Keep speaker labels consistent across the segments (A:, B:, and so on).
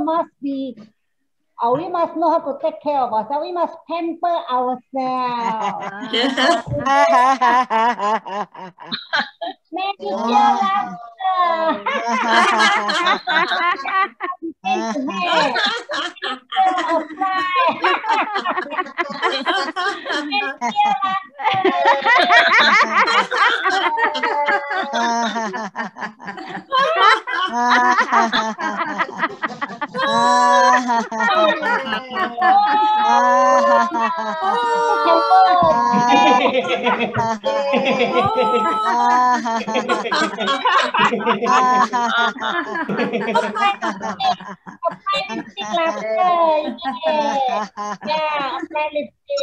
A: must be. We must know how to take care of ourselves. We must pamper ourselves. Manicure laughter. Apply. Manicure apply lipstick laughter. Yeah, apply lipstick.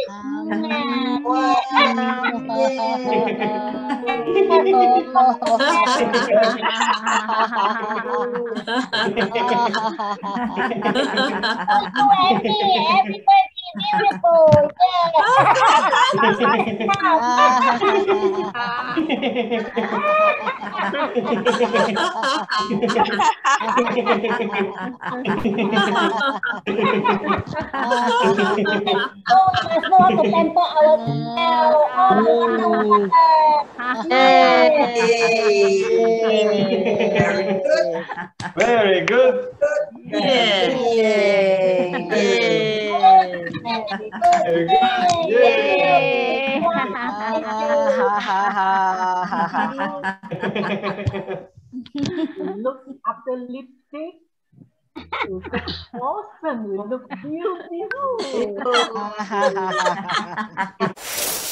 A: Everybody beautiful. Oh, we must know how to pamper ourselves.
B: Very good.
C: Yes.
B: Very good.
D: Look after lipstick. You look awesome. You look beautiful.